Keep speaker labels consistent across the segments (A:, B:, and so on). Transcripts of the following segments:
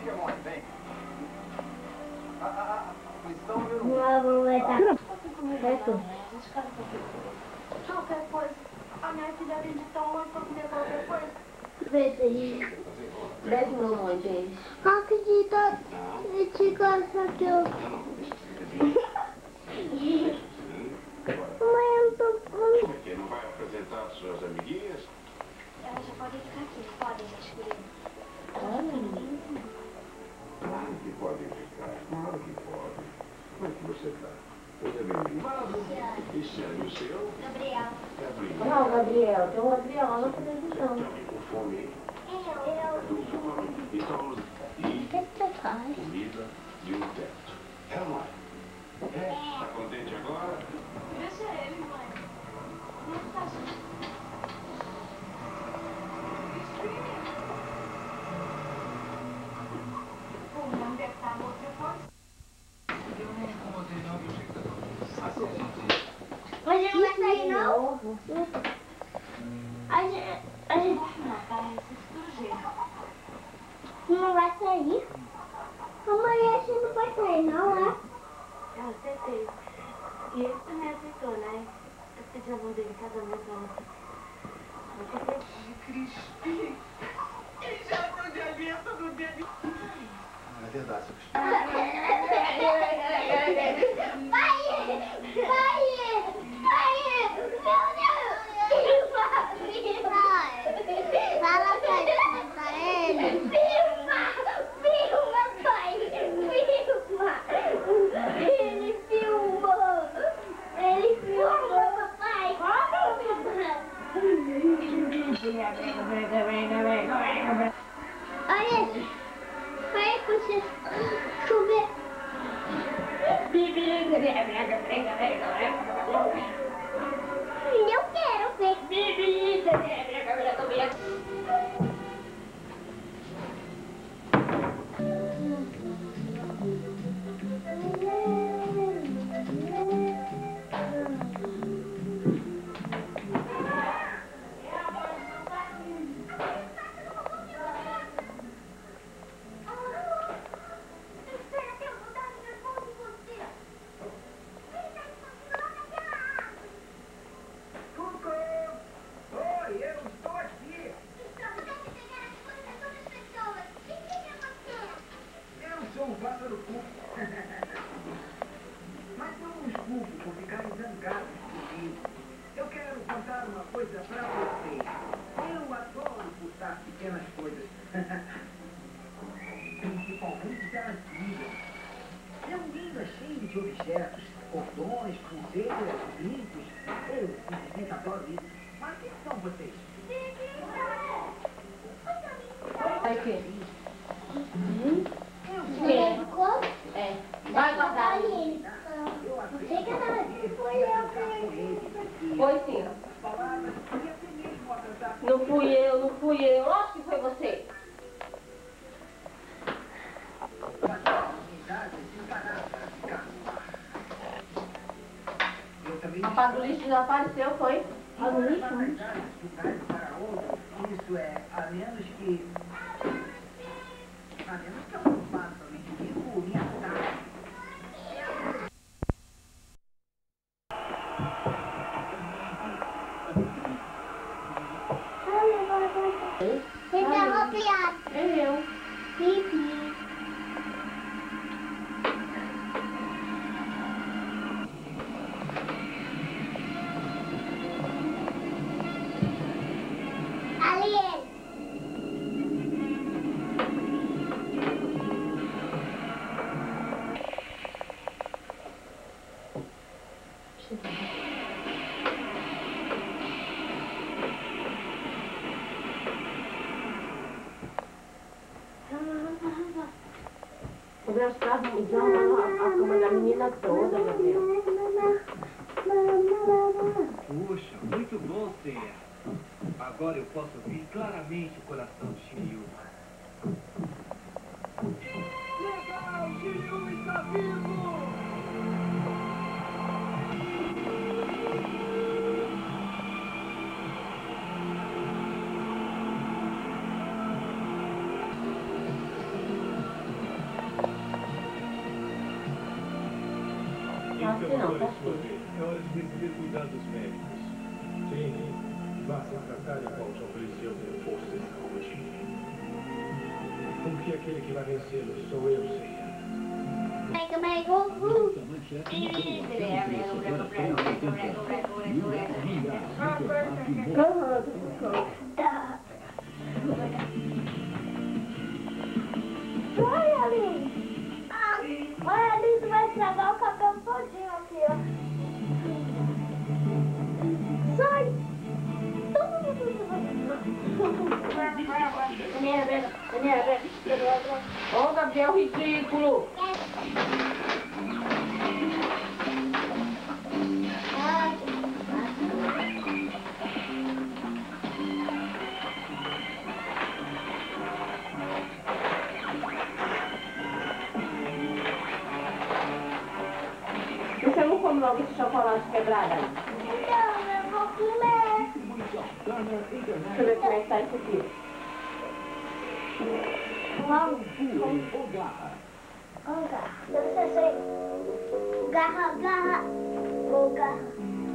A: que é mole, vem. Questão número 1.
B: Qualquer coisa. A minha filha vem de tão longe pra comer qualquer coisa.
C: Beijo aí.
D: Beijo, mamãe, beijo.
C: Acredita, eu te gosto que eu... Mãe, eu tô com...
E: Porque não vai apresentar suas amiguinhas?
B: Elas já podem ficar aqui, podem, minhas queridas.
E: Claro que podem ficar, claro que podem. Como é que você está? Tudo bem? Cristiano, e o seu?
B: Gabriel.
E: Gabriel.
D: Não, Gabriel, tem um Gabriel lá na televisão.
E: Com fome, hein? Então vamos... E comida e um teto. É, mãe? Tá contente agora?
B: Deixa ele, mãe. Não tá junto. O nome deve estar no outro depois.
C: A gente não vai sair, não? A gente não vai sair. Amanhã a gente não vai sair, não, é?
B: Eu aceitei. E ele também aceitou, né? Eu pedi a mão dele em casamento ontem.
A: Crispim. Ele já deu de aliança no dedo. É verdade, seu Crispim.
C: Pai! Meu Deus! Fala pra ele. Filma, pai! Filma! Ele filmou, papai! Olha, vai você chover. Eu quero ver.
A: Mas não os culpo por ficarem zangados comigo. Eu quero contar uma coisa pra vocês. Eu adoro postar pequenas coisas. Principalmente das lindas. Meu lindo é cheio de objetos, cordões, pulseiras, brincos. Eu simplesmente adoro isso. Mas quem são vocês?
D: Vai que? É. Vai guardar.
C: Você que foi eu que...
D: Foi sim. Não fui eu. Lógico que foi você. A pá do lixo já apareceu, foi?
A: Isso é, a menos que eu não faça o inimigo me ataque.
C: Você tá copiado.
D: Eu.
C: Pipi. Alien.
D: O engraçado, usando a cama da menina toda, Gabriel.
F: Puxa, muito bom, Ceia. Agora eu posso ouvir claramente o coração de Shiryu. Legal, Shiryu está vivo!
D: Acho que não, tá
F: sua vez. É hora de decidir cuidar dos médicos. Jane, vá se tratar enquanto ofereceu reforço de saúde. Porque aquele que vai vencê-lo sou eu, Ceia.
C: Olha ali. Olha ali, tu vai estragar o cabelo todinho aqui, ó. Sai.
D: Ô, Gabriel, ridículo! Você não come logo esse chocolate quebrado?
C: Não, eu vou comer.
D: Deixa eu ver como é que tá isso aqui.
C: Garra. Deve ser assim. Garra. Ou garra.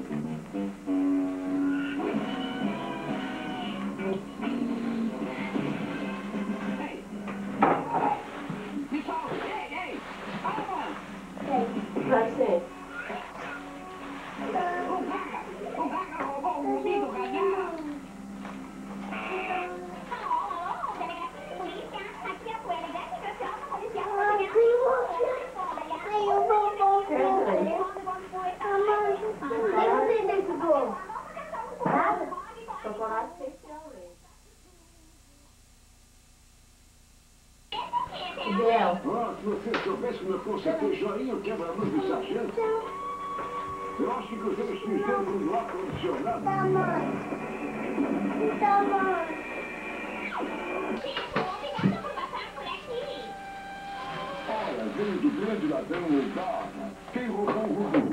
D: Vai ser. Chocolate especial, Gabriel.
E: Ó, se você soubesse como eu consertei joinha, o quebra-luz do sargento. Eu acho que inclusive os fios dele no ar-condicionado. Olha, veio do grande ladrão o Garra. Quem roubou o Rubu?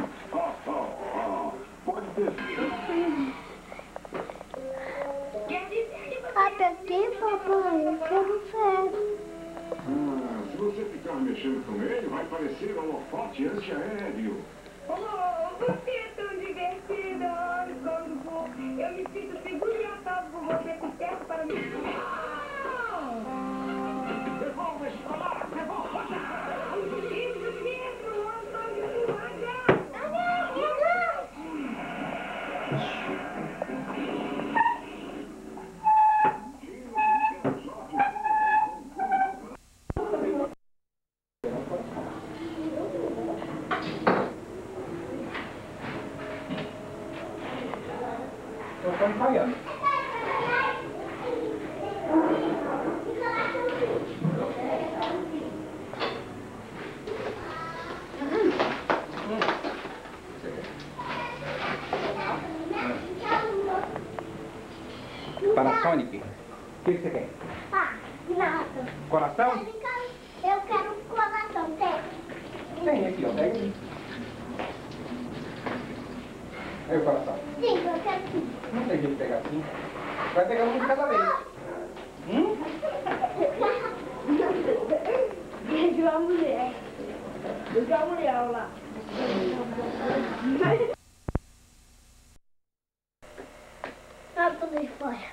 E: Pode ter sido.
C: Até aqui, papai, eu quero ver.
E: Se você ficar mexendo com ele, vai parecer um holofote antiaéreo.
G: Você é tão divertida, Orgulho. Eu me sinto seguro e atado por você por perto para mim.
E: Devolva esse colar! Devolva!
G: Isso mesmo, Antônio Silvaga!
H: Panasonic. O que você quer?
C: Nada.
H: Coração?
C: Eu quero um coração, tem?
H: Tem aqui, ó. Pega aqui. Aí o coração.
C: Sim, eu quero sim.
H: Não tem jeito de pegar assim. Vai pegar um de cada vez.
C: Beijo a mulher. Beijo a mulher lá. Ah, tô de fora.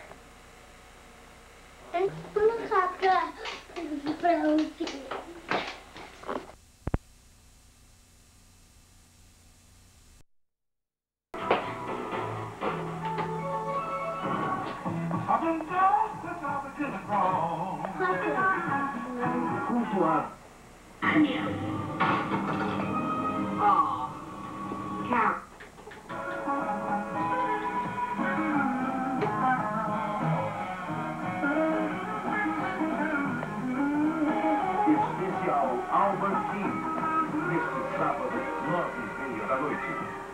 C: Eu não sabe pra onde.
E: Especial Albanquim, neste sábado, 9h30 da noite.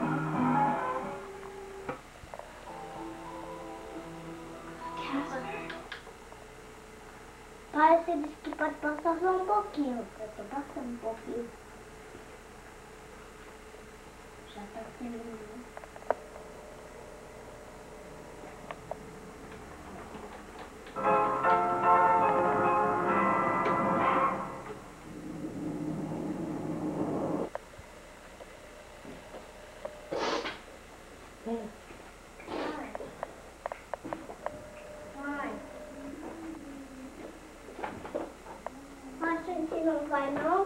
C: Pai, você disse que pode passar só um pouquinho. Eu tô passando um pouquinho. Já tá terminando. vai não?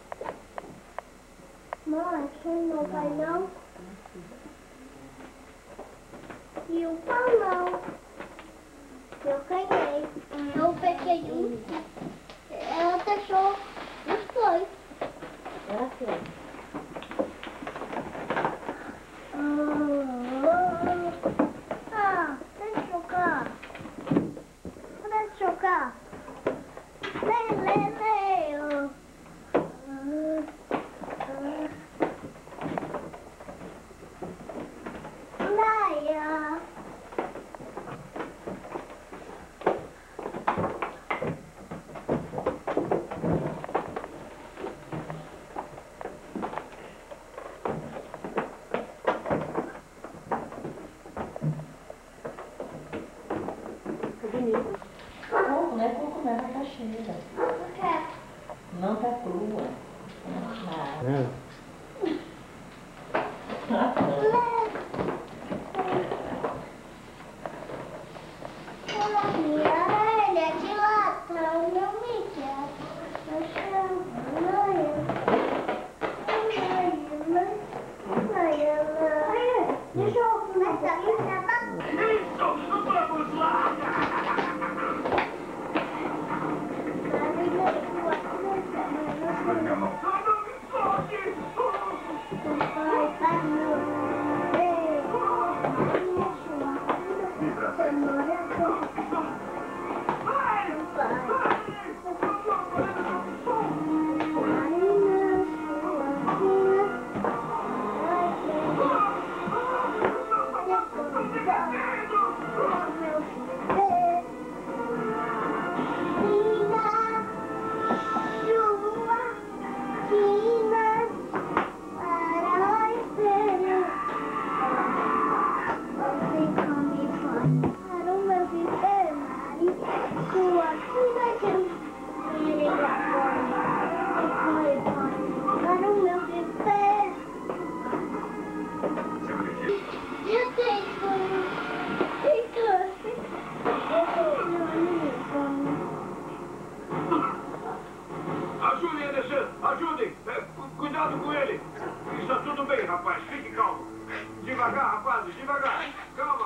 C: Mãe, quem não vai não? E o pão não. Eu ganhei. Eu peguei um. Ela deixou os dois.
D: Ela fez.
C: Deixa eu jogar. Deixa eu jogar. Lê. Laia.
I: Pouco, né? Pouco mesmo, tá cheia.
C: Não quer.
I: Não tá crua.
C: Ela minha orelha de latão, não me quer. Eu chamo, deixa eu começar a gravar.
A: Isso! Vamos lá! Ajudem a descer! Ajudem! Cuidado com ele! Está tudo bem, rapaz. Fique calmo. Devagar, rapazes, devagar. Calma.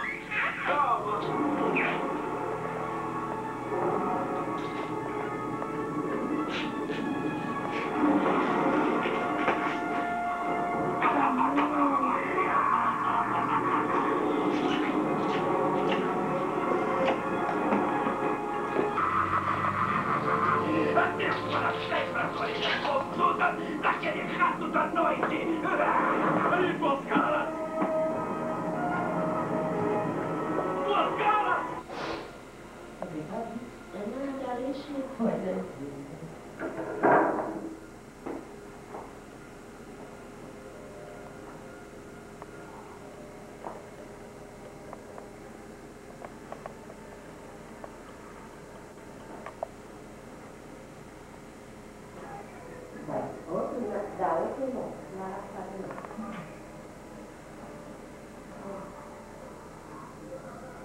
A: Daquele rato da noite! Limpa os caras! Duas caras!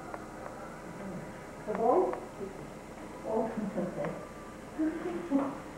I: Tá bom? Bom, tá certo.